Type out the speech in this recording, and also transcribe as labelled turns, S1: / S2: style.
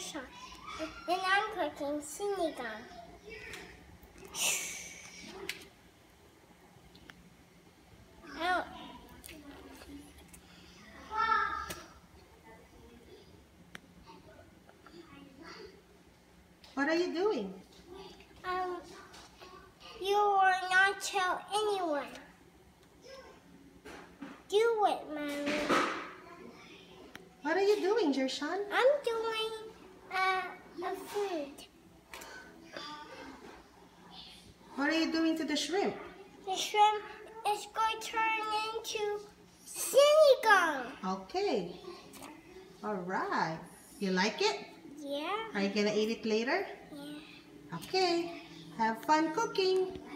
S1: Jershon. And I'm cooking sinigang. Oh.
S2: What are you doing?
S1: You will not tell anyone. Do it, Mommy.
S2: What are you doing, Jershon?
S1: I'm doing a food.
S2: What are you doing to the shrimp?
S1: The shrimp is going to turn into sinigang.
S2: Okay. All right. You like it?
S1: Yeah.
S2: Are you gonna eat it later?
S1: Yeah.
S2: Okay. Have fun cooking.